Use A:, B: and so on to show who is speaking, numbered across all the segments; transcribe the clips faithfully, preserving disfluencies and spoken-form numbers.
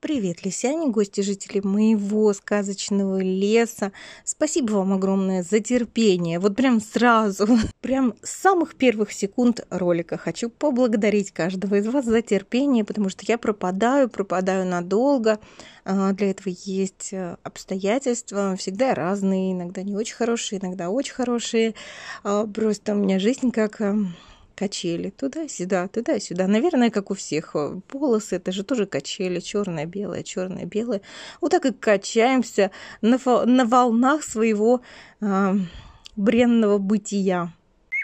A: Привет, лисяне, гости, жители моего сказочного леса. Спасибо вам огромное за терпение. Вот прям сразу, прям с самых первых секунд ролика хочу поблагодарить каждого из вас за терпение, потому что я пропадаю, пропадаю надолго. Для этого есть обстоятельства, всегда разные, иногда не очень хорошие, иногда очень хорошие. Просто у меня жизнь как... качели туда-сюда, туда-сюда. Наверное, как у всех. Полосы, это же тоже качели. Черное, белое, черное, белое. Вот так и качаемся на, на волнах своего э, бренного бытия.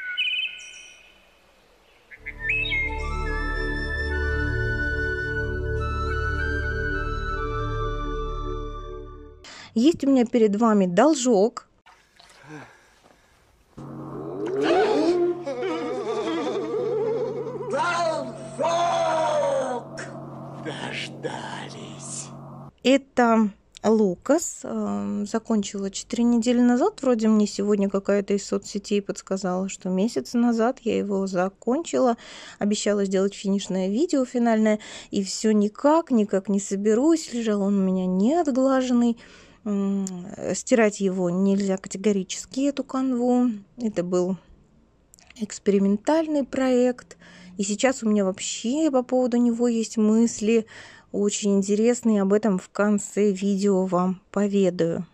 A: Есть у меня перед вами должок.
B: Дождались.
A: Это Лукас. Закончила четыре недели назад. Вроде мне сегодня какая-то из соцсетей подсказала, что месяц назад я его закончила. Обещала сделать финишное видео финальное. И все никак, никак не соберусь. Лежал он у меня не отглаженный. Стирать его нельзя категорически, эту канву. Это был экспериментальный проект. И сейчас у меня вообще по поводу него есть мысли очень интересные. Об этом в конце видео вам поведаю.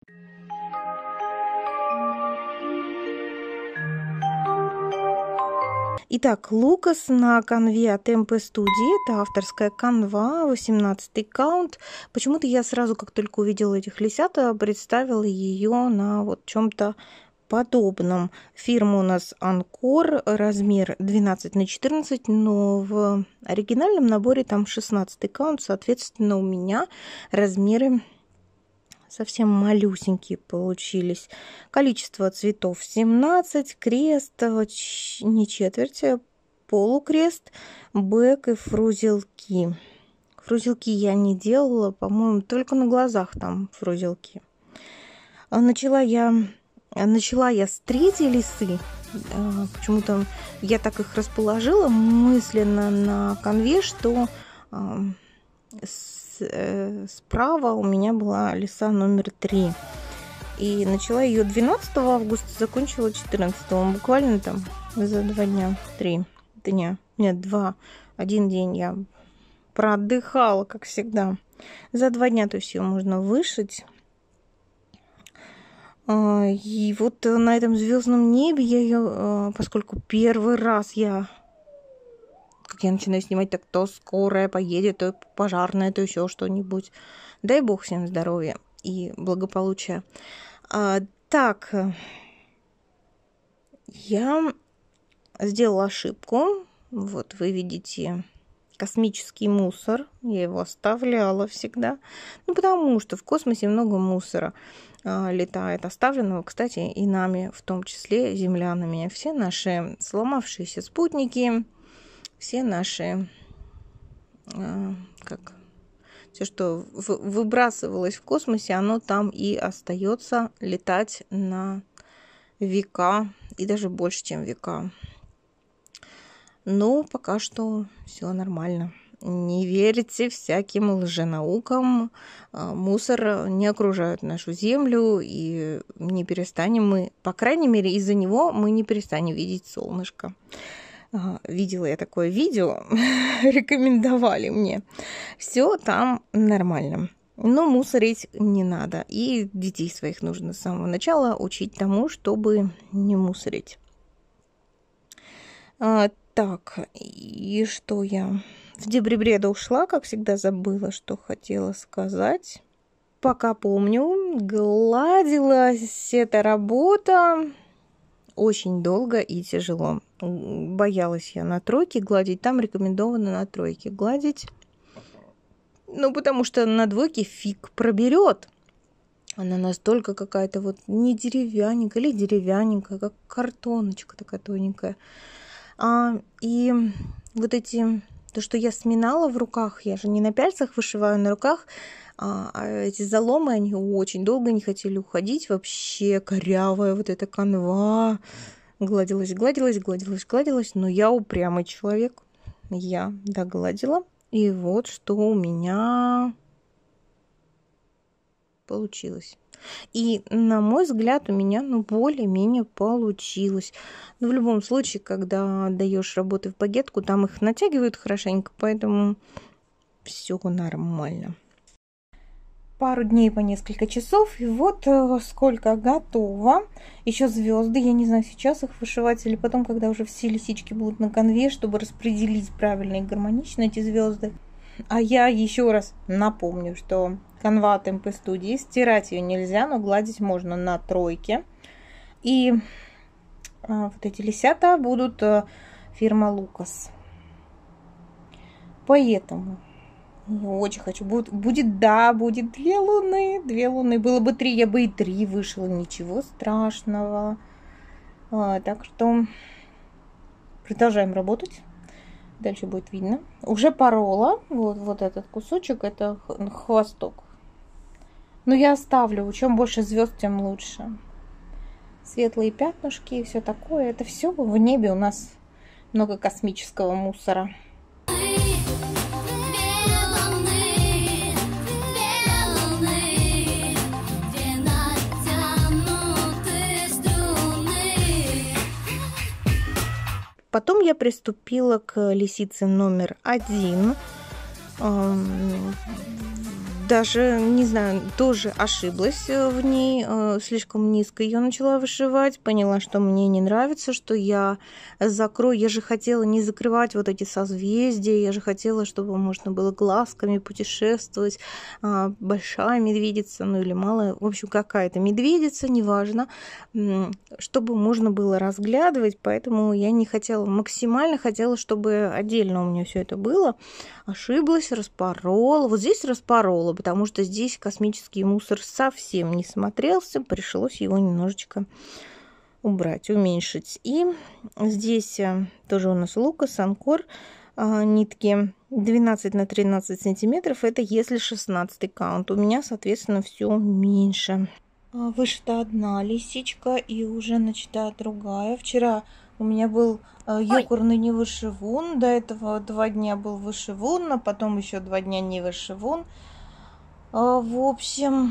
A: Итак, Лукас на канве от эм пэ Studio. Это авторская канва, восемнадцатый каунт. Почему-то я сразу, как только увидела этих лисят, представила ее на вот чем-то подобном. Фирма у нас Анкор, размер двенадцать на четырнадцать, но в оригинальном наборе там шестнадцатый каунт, соответственно, у меня размеры совсем малюсенькие получились. Количество цветов семнадцать, крест, не четверть, а полукрест, бэк и фрузелки. Фрузелки я не делала, по-моему, только на глазах там фрузелки. Начала я Начала я с третьей лисы. Почему-то я так их расположила мысленно на канве, что справа у меня была лиса номер три. И начала ее двенадцатого августа, закончила четырнадцатого. Буквально там за два дня, три дня. Нет, два. Один день я проотдыхала, как всегда. За два дня то есть ее можно вышить. И вот на этом звездном небе я ее, поскольку первый раз я, как я начинаю снимать, так то скорая поедет, то пожарная, то еще что-нибудь. Дай бог всем здоровья и благополучия. А, так, я сделала ошибку. Вот вы видите космический мусор. Я его оставляла всегда. Ну, потому что в космосе много мусора летает, оставленного, кстати, и нами, в том числе землянами. Все наши сломавшиеся спутники, все наши, как, все, что выбрасывалось в космосе, оно там и остается летать на века, и даже больше, чем века. Но пока что все нормально. Не верите всяким лженаукам. Мусор не окружает нашу Землю, и не перестанем мы, по крайней мере, из-за него мы не перестанем видеть солнышко. Видела я такое видео, рекомендовали мне. Все там нормально. Но мусорить не надо. И детей своих нужно с самого начала учить тому, чтобы не мусорить. А, так, и что я... В дебри бреда ушла, как всегда забыла, что хотела сказать. Пока помню, гладилась эта работа очень долго и тяжело. Боялась я на тройке гладить, там рекомендовано на тройке гладить. Ну, потому что на двойке фиг проберет. Она настолько какая-то вот не деревяненькая или деревяненькая, как картоночка такая тоненькая. А, и вот эти... То, что я сминала в руках, я же не на пяльцах вышиваю, на руках, а, а эти заломы, они очень долго не хотели уходить. Вообще корявая вот эта канва. Гладилась, гладилась, гладилась, гладилась. Но я упрямый человек. Я догладила. И вот что у меня получилось. И, на мой взгляд, у меня, ну, более-менее получилось. Но в любом случае, когда даешь работы в багетку, там их натягивают хорошенько, поэтому все нормально. Пару дней по несколько часов, и вот э, сколько готово. Еще звезды, я не знаю, сейчас их вышивать или потом, когда уже все лисички будут на конве, чтобы распределить правильно и гармонично эти звезды. А я еще раз напомню, что канва Темпе Студии, стирать ее нельзя, но гладить можно на тройке. И э, вот эти лисята будут э, фирма Лукас. Поэтому я очень хочу. Будет, будет, да, будет две луны. Две луны. Было бы три, я бы и три вышила. Ничего страшного. А, так что продолжаем работать. Дальше будет видно. Уже порола. Вот, вот этот кусочек. Это хвосток. Но я оставлю. Чем больше звезд, тем лучше. Светлые пятнышки и все такое. Это все в небе у нас много космического мусора. Потом я приступила к лисице номер один. Даже, не знаю, тоже ошиблась в ней, слишком низко ее начала вышивать, поняла, что мне не нравится, что я закрою, я же хотела не закрывать вот эти созвездия, я же хотела, чтобы можно было глазками путешествовать, большая медведица, ну или малая, в общем, какая-то медведица, неважно, чтобы можно было разглядывать, поэтому я не хотела, максимально хотела, чтобы отдельно у меня все это было. Ошиблась, распорола, вот здесь распорола, потому что здесь космический мусор совсем не смотрелся, пришлось его немножечко убрать, уменьшить. И здесь тоже у нас Лукас, Анкор, нитки двенадцать на тринадцать сантиметров, это если шестнадцатый каунт. У меня, соответственно, все меньше. Вышита одна лисичка и уже начата другая. Вчера у меня был ёкурный не вышивун, до этого два дня был вышивун, а потом еще два дня не вышивун. В общем,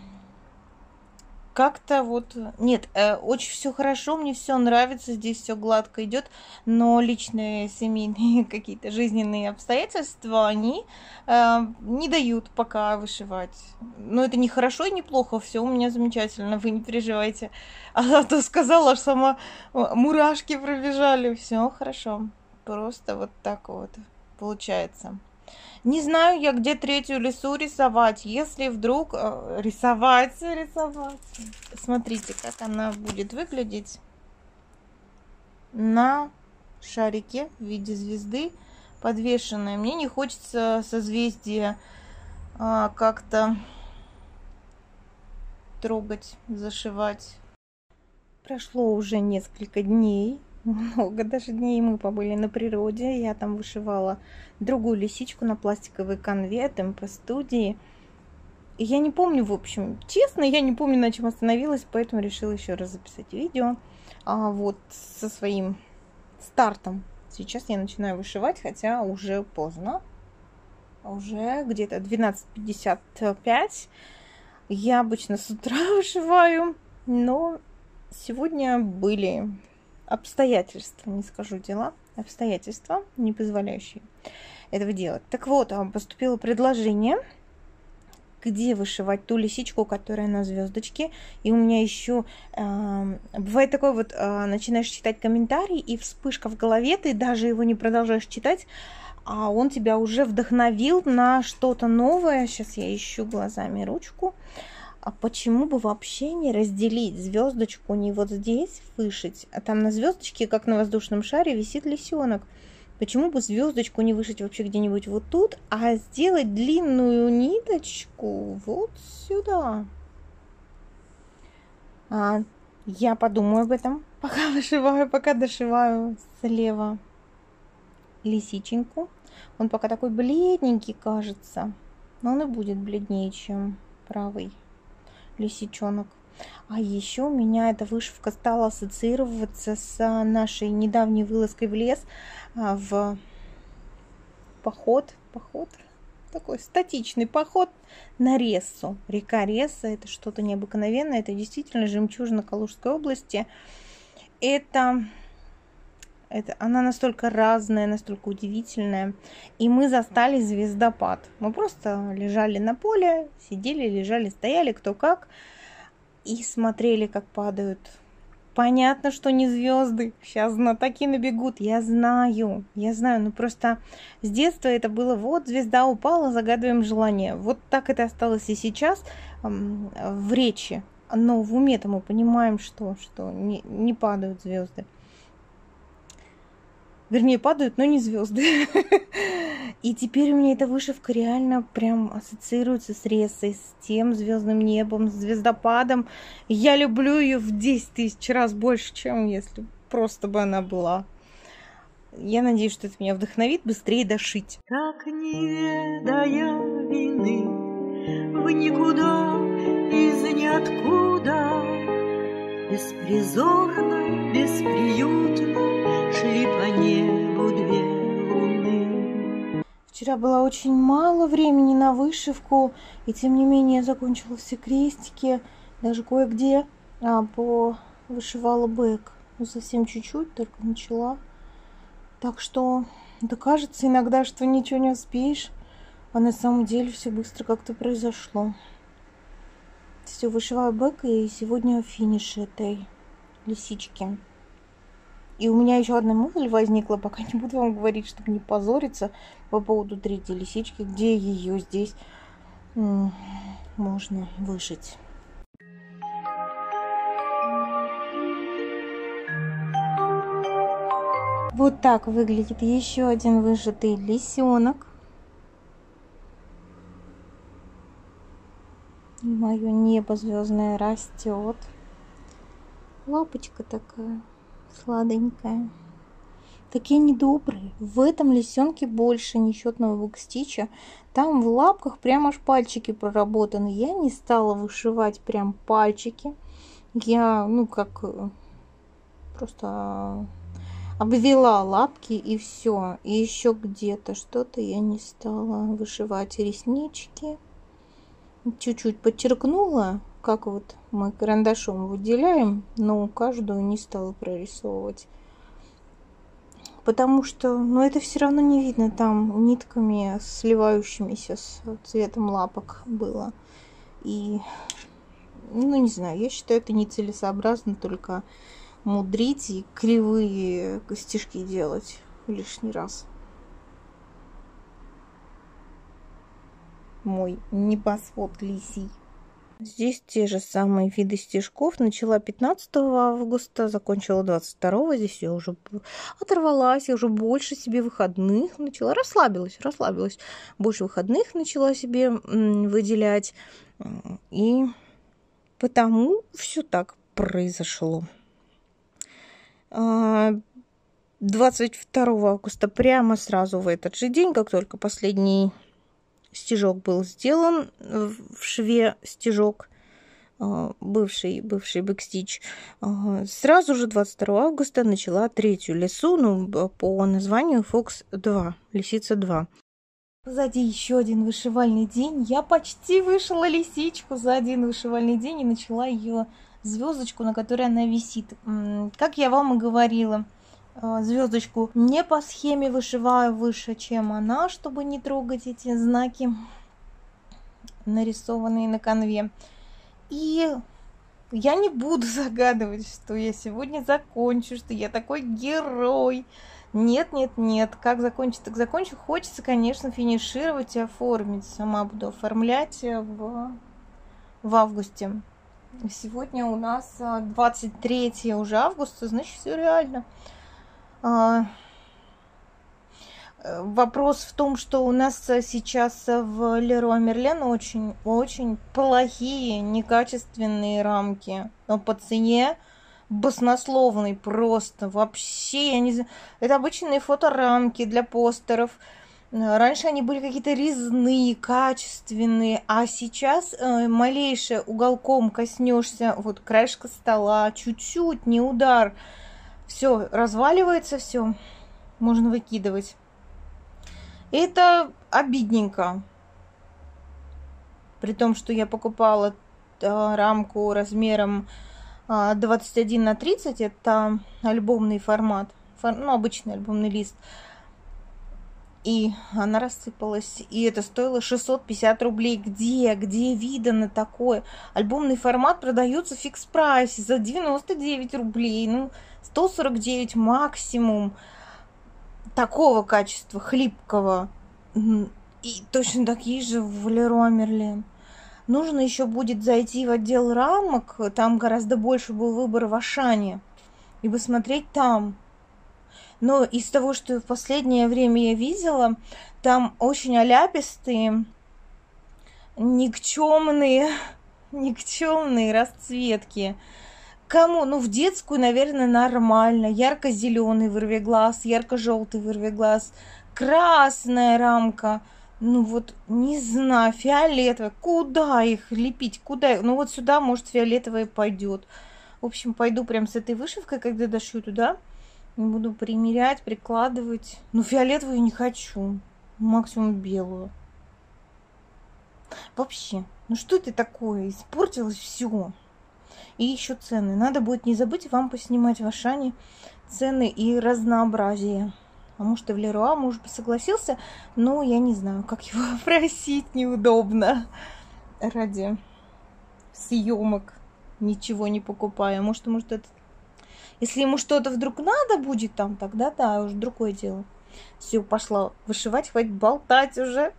A: как-то вот... Нет, очень все хорошо, мне все нравится, здесь все гладко идет, но личные семейные какие-то жизненные обстоятельства, они э, не дают пока вышивать. Но это не хорошо и не плохо, все у меня замечательно, вы не переживайте. А то сказала, аж сама мурашки пробежали, все хорошо. Просто вот так вот получается. Не знаю я, где третью лису рисовать. Если вдруг э, рисовать, рисовать. Смотрите, как она будет выглядеть на шарике в виде звезды подвешенная. Мне не хочется созвездие э, как-то трогать, зашивать. Прошло уже несколько дней. Много даже дней мы побыли на природе. Я там вышивала другую лисичку на пластиковой конве Темпе Студии. И я не помню, в общем, честно, я не помню, на чем остановилась, поэтому решила еще раз записать видео. А вот со своим стартом. Сейчас я начинаю вышивать, хотя уже поздно. Уже где-то двенадцать пятьдесят пять. Я обычно с утра вышиваю, но сегодня были обстоятельства, не скажу дела, обстоятельства, не позволяющие этого делать. Так вот, поступило предложение, где вышивать ту лисичку, которая на звездочке. И у меня еще э, бывает такое вот, э, начинаешь читать комментарий, и вспышка в голове, ты даже его не продолжаешь читать, а он тебя уже вдохновил на что-то новое. Сейчас я ищу глазами ручку. А почему бы вообще не разделить звездочку не вот здесь вышить, а там на звездочке, как на воздушном шаре, висит лисенок. Почему бы звездочку не вышить вообще где-нибудь вот тут, а сделать длинную ниточку вот сюда? А, я подумаю об этом, пока вышиваю, пока дошиваю слева лисиченьку. Он пока такой бледненький кажется, но он и будет бледнее, чем правый лисичонок. А еще у меня эта вышивка стала ассоциироваться с нашей недавней вылазкой в лес в поход поход. Такой статичный поход на Рессу. Река Ресса — это что-то необыкновенное. Это действительно жемчужина Калужской области. Это, это, она настолько разная, настолько удивительная. И мы застали звездопад. Мы просто лежали на поле, сидели, лежали, стояли, кто как. И смотрели, как падают. Понятно, что не звезды. Сейчас знатоки набегут. Я знаю, я знаю. Ну просто с детства это было: вот звезда упала, загадываем желание. Вот так это осталось и сейчас эм, в речи. Но в уме-то мы понимаем, что, что не, не падают звезды. Вернее, падают, но не звезды. И теперь у меня эта вышивка реально прям ассоциируется с Рессой, с тем звездным небом, с звездопадом. Я люблю ее в десять тысяч раз больше, чем если просто бы она была. Я надеюсь, что это меня вдохновит быстрее дошить.
B: Как не ведая вины, в никуда из ниоткуда, беспризорно, бесприютно шли по небу две луны.
A: Вчера было очень мало времени на вышивку, и тем не менее я закончила все крестики, даже кое-где а, по вышивала бэк. Ну, совсем чуть-чуть, только начала. Так что, да, кажется иногда, что ничего не успеешь, а на самом деле все быстро как-то произошло. Все, вышиваю бэк, и сегодня финиш этой лисички. И у меня еще одна мысль возникла, пока не буду вам говорить, чтобы не позориться, по поводу третьей лисички, где ее здесь м- можно вышить. Вот так выглядит еще один вышитый лисенок. Мое небо звездное растет. Лапочка такая сладенькая. Такие недобрые. В этом лисенке больше несчетного бэкстича. Там в лапках прям аж пальчики проработаны. Я не стала вышивать прям пальчики. Я, ну, как просто обвела лапки и все. И еще где-то что-то я не стала вышивать. Реснички. Чуть-чуть подчеркнула, как вот мы карандашом выделяем, но каждую не стала прорисовывать. Потому что, ну, это все равно не видно, там нитками сливающимися с цветом лапок было. И, ну, не знаю, я считаю, это нецелесообразно только мудрить и кривые стежки делать лишний раз. Мой небосвод лисий. Здесь те же самые виды стежков. Начала пятнадцатого августа, закончила двадцать второго. Здесь я уже оторвалась, я уже больше себе выходных начала. Расслабилась, расслабилась. Больше выходных начала себе выделять. И потому все так произошло. двадцать второго августа, прямо сразу в этот же день, как только последний стежок был сделан, в шве стежок, бывший, бывший бэкстич, сразу же двадцать второго августа начала третью лису, ну, по названию Фокс два, лисица два. Сзади еще один вышивальный день. Я почти вышила лисичку за один вышивальный день и начала ее звездочку, на которой она висит. Как я вам и говорила, звездочку не по схеме вышиваю выше, чем она, чтобы не трогать эти знаки, нарисованные на канве. И я не буду загадывать, что я сегодня закончу, что я такой герой. Нет, нет, нет. Как закончить, так закончу. Хочется, конечно, финишировать и оформить. Сама буду оформлять в, в августе. Сегодня у нас двадцать третье уже августа, значит, все реально. Вопрос в том, что у нас сейчас в Леруа Мерлен очень, очень плохие, некачественные рамки. Но по цене баснословной просто. Вообще, я не знаю. Это обычные фоторамки для постеров. Раньше они были какие-то резные, качественные, а сейчас э, малейшее уголком коснешься, вот краешка стола, чуть-чуть, не удар. Все, разваливается, все, можно выкидывать. Это обидненько. При том, что я покупала а, рамку размером а, двадцать один на тридцать, это альбомный формат, фор, ну, обычный альбомный лист. И она рассыпалась, и это стоило шестьсот пятьдесят рублей. Где? Где видано такое? Альбомный формат продается в фикс-прайсе за девяносто девять рублей, ну, сто сорок девять максимум. Такого качества, хлипкого. И точно такие же в Леруа Мерлен. Нужно еще будет зайти в отдел рамок, там гораздо больше был выбор в Ашане, и посмотреть там. Но из того, что в последнее время я видела, там очень оляпистые, никчемные, никчемные расцветки. Кому? Ну, в детскую, наверное, нормально. Ярко-зеленый вырвиглаз, ярко-желтый вырвиглаз, красная рамка. Ну вот, не знаю, фиолетовая. Куда их лепить? Куда? Ну вот сюда, может, фиолетовая пойдет. В общем, пойду прям с этой вышивкой, когда дошью туда. Буду примерять, прикладывать. Ну, фиолетовую не хочу. Максимум белую. Вообще, ну что это такое? Испортилось все. И еще цены. Надо будет не забыть вам поснимать в Ашане цены и разнообразие. А может, и в Леруа муж бы согласился, но я не знаю, как его просить, неудобно. Ради съемок ничего не покупая. Может, может это... Если ему что-то вдруг надо будет там, тогда да, уже другое дело. Все, пошла вышивать, хватит болтать уже.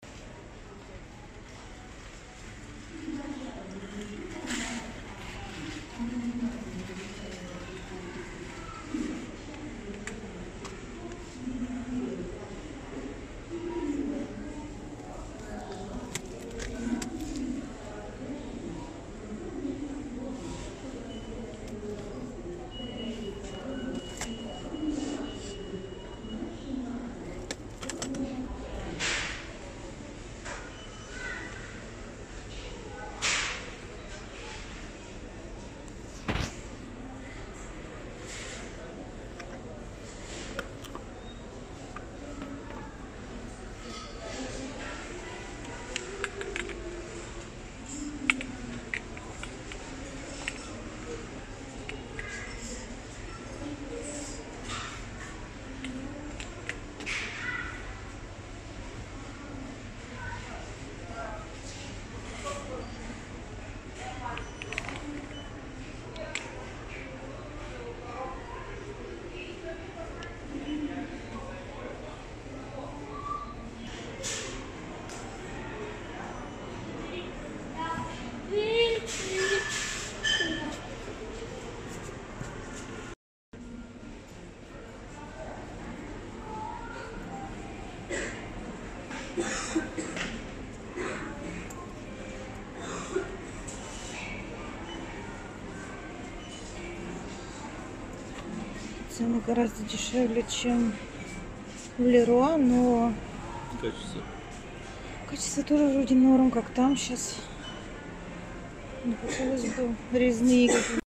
A: Цены гораздо дешевле, чем в Леруа, но
C: Качество.
A: качество тоже вроде норм, как там сейчас. Не хотелось бы резные какие-то.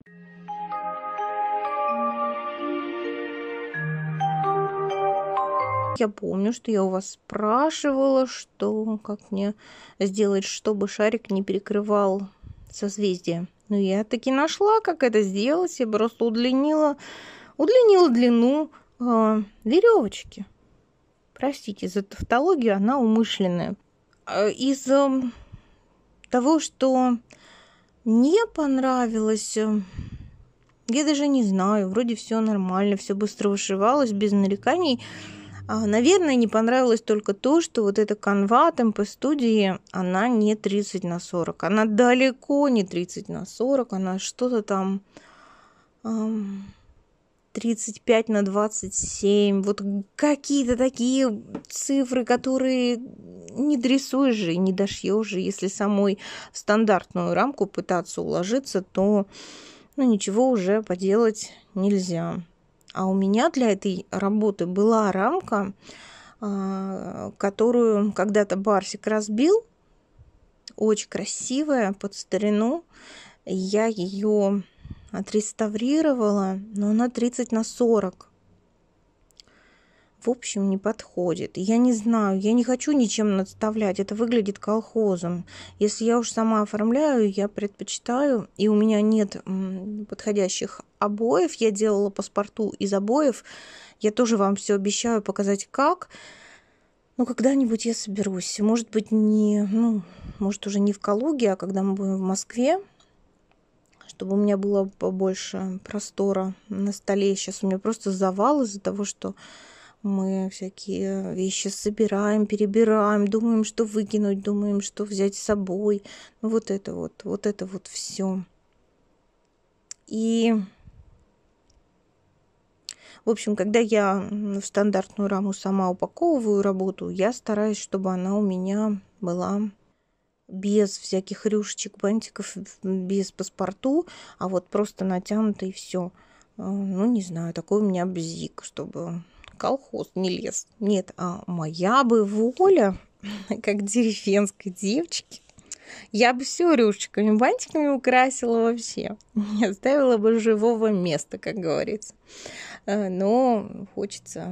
A: Я помню, что я у вас спрашивала, что как мне сделать, чтобы шарик не перекрывал созвездие. Но я таки нашла, как это сделать. Я просто удлинила, удлинила длину э, веревочки. Простите за тавтологию, она умышленная. Из э, того, что мне понравилось, э, я даже не знаю, вроде все нормально, все быстро вышивалось, без нареканий. А, наверное, не понравилось только то, что вот эта канва Tempo Studio, она не тридцать на сорок. Она далеко не тридцать на сорок, она что-то там эм, тридцать пять на двадцать семь. Вот какие-то такие цифры, которые не дорисуешь же, не дошьешь же. Если самой в стандартную рамку пытаться уложиться, то ну, ничего уже поделать нельзя. А у меня для этой работы была рамка, которую когда-то Барсик разбил. Очень красивая, под старину. Я ее отреставрировала, но она тридцать на сорок. в общем, не подходит. Я не знаю, я не хочу ничем надставлять, это выглядит колхозом. Если я уж сама оформляю, я предпочитаю, и у меня нет подходящих обоев, я делала паспорту из обоев, я тоже вам все обещаю показать как, но когда-нибудь я соберусь. Может быть, не, ну, может уже не в Калуге, а когда мы будем в Москве, чтобы у меня было побольше простора на столе. Сейчас у меня просто завал из-за того, что мы всякие вещи собираем, перебираем, думаем, что выкинуть, думаем, что взять с собой. Ну, вот это вот, вот это вот все. И, в общем, когда я в стандартную раму сама упаковываю работу, я стараюсь, чтобы она у меня была без всяких рюшечек, бантиков, без паспорту, а вот просто натянуто и все. Ну, не знаю, такой у меня бзик, чтобы колхоз не лез. Нет, а моя бы воля, как деревенской девочки, я бы все рюшечками, бантиками украсила вообще. Не оставила бы живого места, как говорится. Но хочется...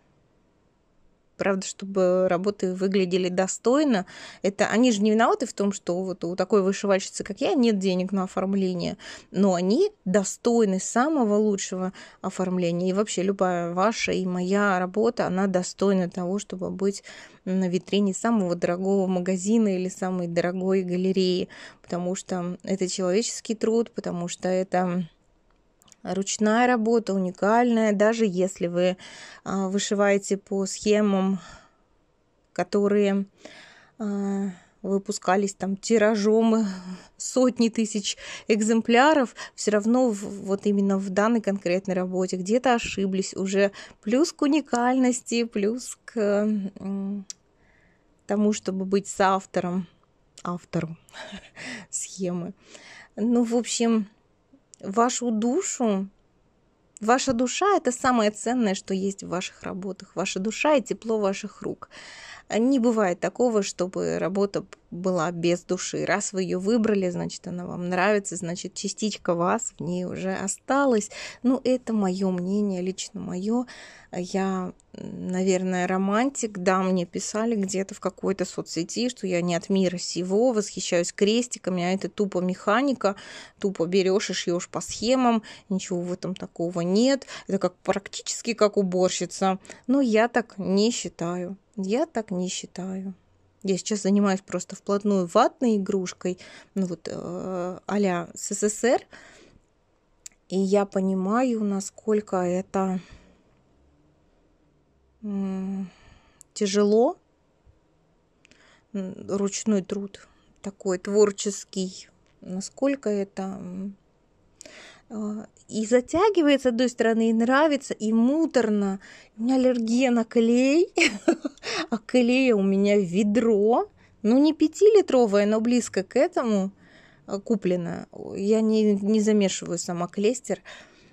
A: Правда, чтобы работы выглядели достойно. Это они же не виноваты в том, что вот у такой вышивальщицы, как я, нет денег на оформление. Но они достойны самого лучшего оформления. И вообще любая ваша и моя работа, она достойна того, чтобы быть на витрине самого дорогого магазина или самой дорогой галереи. Потому что это человеческий труд, потому что это... ручная работа, уникальная, даже если вы а, вышиваете по схемам, которые а, выпускались там тиражом сотни тысяч экземпляров, все равно в, вот именно в данной конкретной работе где-то ошиблись уже. Плюс к уникальности, плюс к м, тому, чтобы быть соавтором, автором схемы. Ну, в общем... Вашу душу, ваша душа – это самое ценное, что есть в ваших работах. Ваша душа и тепло ваших рук. Не бывает такого, чтобы работа была без души. Раз вы ее выбрали, значит, она вам нравится, значит, частичка вас в ней уже осталась. Ну, это мое мнение, лично мое. Я, наверное, романтик. Да, мне писали где-то в какой-то соцсети, что я не от мира сего, восхищаюсь крестиками, а это тупо механика, тупо берешь и шьешь по схемам, ничего в этом такого нет. Это как практически как уборщица. Но я так не считаю. Я так не считаю. Я сейчас занимаюсь просто вплотную ватной игрушкой, ну вот э, а-ля СССР, и я понимаю, насколько это м- тяжело, ручной труд такой творческий, насколько это э, и затягивает с одной стороны, и нравится, и муторно. У меня аллергия на клей, а клея у меня ведро, ну не пятилитровое, но близко к этому куплено. Я не, не замешиваю сама клейстер.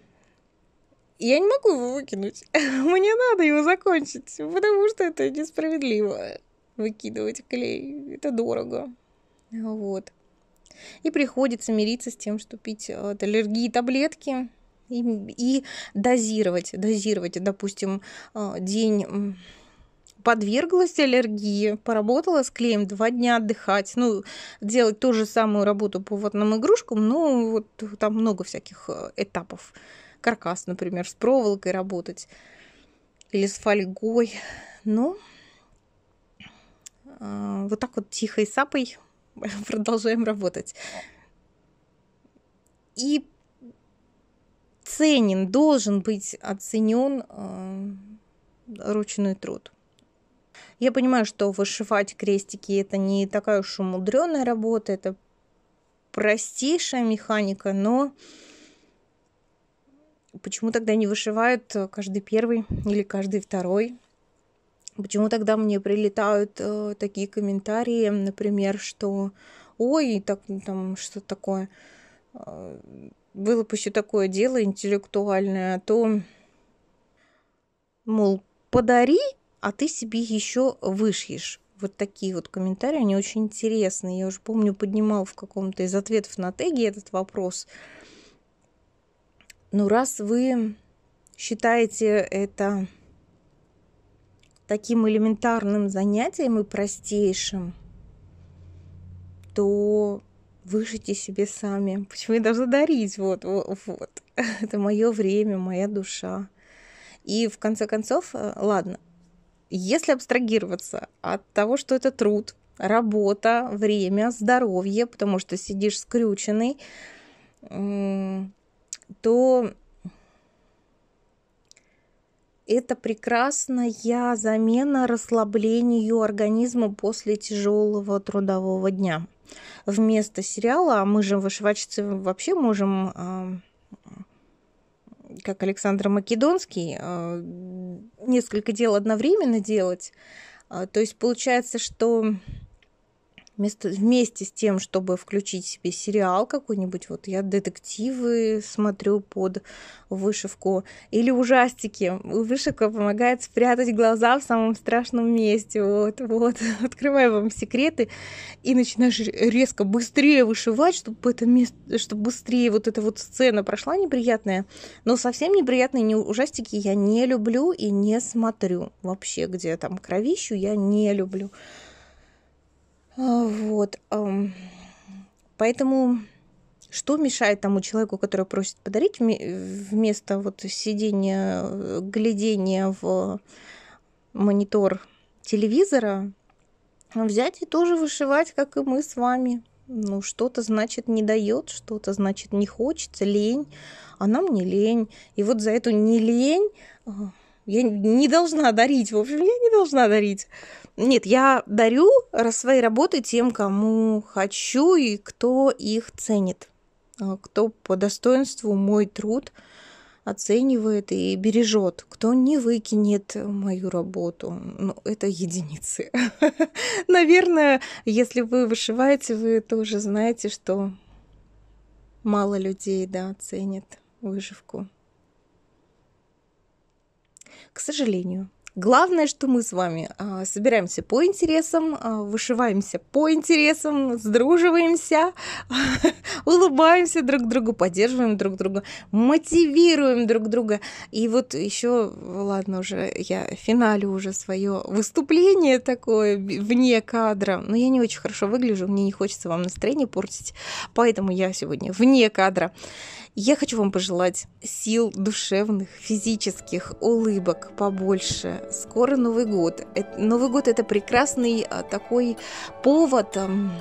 A: Я не могу его выкинуть. Мне надо его закончить, потому что это несправедливо выкидывать клей. Это дорого. Вот. И приходится мириться с тем, что пить от аллергии таблетки и, и дозировать. Дозировать, допустим, день подверглась аллергии, поработала с клеем, два дня отдыхать. Ну, делать ту же самую работу по ватным игрушкам, но вот там много всяких этапов. Каркас, например, с проволокой работать или с фольгой. Ну, вот так вот тихой сапой продолжаем работать. И ценен, должен быть оценен э, ручной труд. Я понимаю, что вышивать крестики – это не такая уж и мудреная работа, это простейшая механика, но почему тогда не вышивают каждый первый или каждый второй? Почему тогда мне прилетают э, такие комментарии, например, что ой, так, там что такое, э, выпущу такое дело интеллектуальное, а то, мол, подари, а ты себе еще вышьешь. Вот такие вот комментарии, они очень интересные. Я уже помню, поднимал в каком-то из ответов на теге этот вопрос. Ну, раз вы считаете это таким элементарным занятием и простейшим, то вышите себе сами. Почему я должна дарить? Вот, вот, вот. Это мое время, моя душа. И в конце концов, ладно, если абстрагироваться от того, что это труд, работа, время, здоровье, потому что сидишь скрюченный, то это прекрасная замена расслаблению организма после тяжелого трудового дня. Вместо сериала, а мы же вышивальщицы вообще можем, как Александр Македонский, несколько дел одновременно делать. То есть получается, что Вместо, вместе с тем, чтобы включить себе сериал какой-нибудь, вот я детективы смотрю под вышивку, или ужастики. Вышивка помогает спрятать глаза в самом страшном месте. Вот, вот. Открываю вам секреты и начинаешь резко быстрее вышивать, чтобы это место, чтобы быстрее вот эта вот сцена прошла неприятная. Но совсем неприятные не ужастики я не люблю и не смотрю. Вообще, где там кровищу, я не люблю. Вот. Поэтому что мешает тому человеку, который просит подарить, вместо вот сидения, глядения в монитор телевизора, взять и тоже вышивать, как и мы с вами. Ну, что-то, значит, не дает, что-то, значит, не хочется, лень, а нам не лень. И вот за эту не лень я не должна дарить, в общем, я не должна дарить. Нет, я дарю свои работы тем, кому хочу и кто их ценит, кто по достоинству мой труд оценивает и бережет, кто не выкинет мою работу. Ну, это единицы. Наверное, если вы вышиваете, вы тоже знаете, что мало людей, да, ценят вышивку. К сожалению. Главное, что мы с вами а, собираемся по интересам, а, вышиваемся по интересам, сдруживаемся, улыбаемся друг другу, поддерживаем друг друга, мотивируем друг друга. И вот еще, ладно, уже я финалю уже свое выступление такое вне кадра, но я не очень хорошо выгляжу, мне не хочется вам настроение портить, поэтому я сегодня вне кадра. Я хочу вам пожелать сил душевных, физических, улыбок побольше. Скоро Новый год. Новый год – это прекрасный такой повод.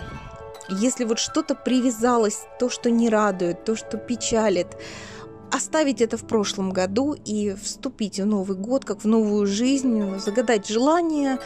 A: Если вот что-то привязалось, то, что не радует, то, что печалит, оставить это в прошлом году и вступить в Новый год, как в новую жизнь, загадать желание,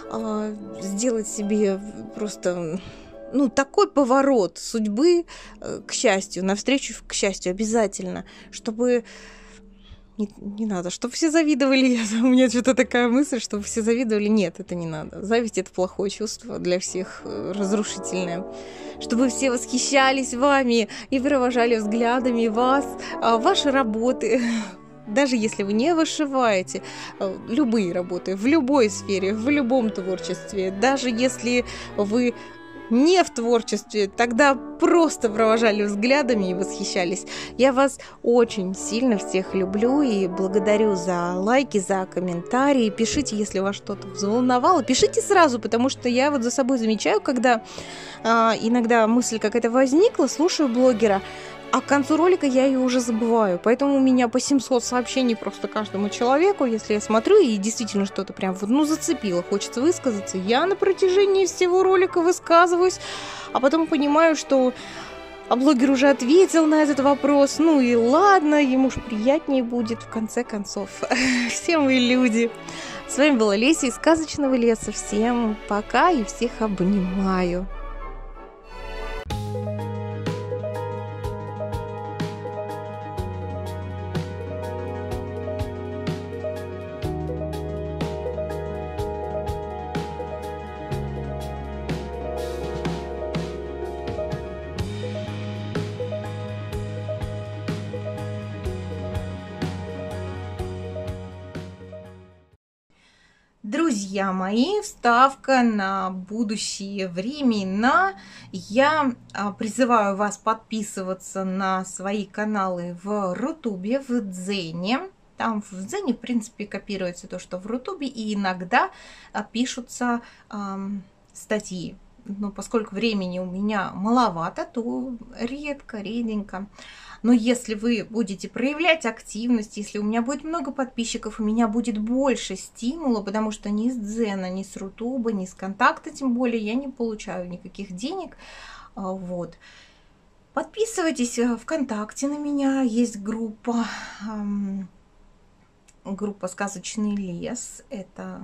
A: сделать себе просто... Ну, такой поворот судьбы к счастью, навстречу к счастью обязательно, чтобы... Не, не надо, чтобы все завидовали. У меня что-то такая мысль, чтобы все завидовали. Нет, это не надо. Зависть – это плохое чувство, для всех разрушительное. Чтобы все восхищались вами и провожали взглядами вас, ваши работы. Даже если вы не вышиваете, любые работы, в любой сфере, в любом творчестве, даже если вы... не в творчестве, тогда просто провожали взглядами и восхищались. Я вас очень сильно всех люблю и благодарю за лайки, за комментарии. Пишите, если вас что-то взволновало. Пишите сразу, потому что я вот за собой замечаю, когда а, иногда мысль какая-то возникла, слушаю блогера, а к концу ролика я ее уже забываю. Поэтому у меня по семьсот сообщений просто каждому человеку, если я смотрю и действительно что-то прям вот, ну, зацепило, хочется высказаться. Я на протяжении всего ролика высказываюсь, а потом понимаю, что а блогер уже ответил на этот вопрос. Ну и ладно, ему ж приятнее будет в конце концов. Все мы люди. С вами была Леся из Сказочного леса. Всем пока и всех обнимаю. Друзья мои, вставка на будущие времена. Я призываю вас подписываться на свои каналы в Рутубе, в Дзене. Там в Дзене, в принципе, копируется то, что в Рутубе, и иногда пишутся эм, статьи. Но поскольку времени у меня маловато, то редко, реденько. Но если вы будете проявлять активность, если у меня будет много подписчиков, у меня будет больше стимула, потому что ни с Дзена, ни с Рутуба, ни с Контакта, тем более, я не получаю никаких денег. Вот. Подписывайтесь ВКонтакте на меня, есть группа, эм, группа «Сказочный лес». Это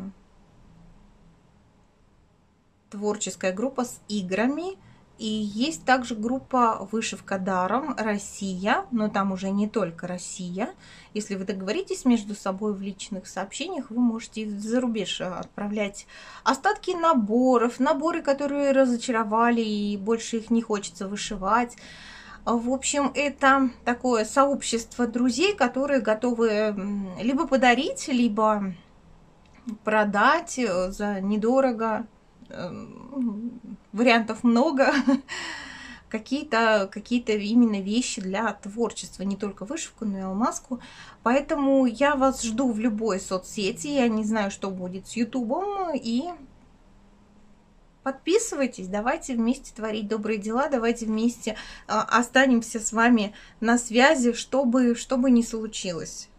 A: творческая группа с играми. И есть также группа «Вышивка даром Россия», но там уже не только Россия. Если вы договоритесь между собой в личных сообщениях, вы можете за рубеж отправлять остатки наборов, наборы, которые разочаровали и больше их не хочется вышивать. В общем, это такое сообщество друзей, которые готовы либо подарить, либо продать за недорого. Вариантов много. Какие-то какие-то именно вещи для творчества, не только вышивку, но и алмазку. Поэтому я вас жду в любой соцсети. Я не знаю, что будет с Ютубом. И подписывайтесь, давайте вместе творить добрые дела, давайте вместе останемся с вами на связи, чтобы, чтобы не случилось.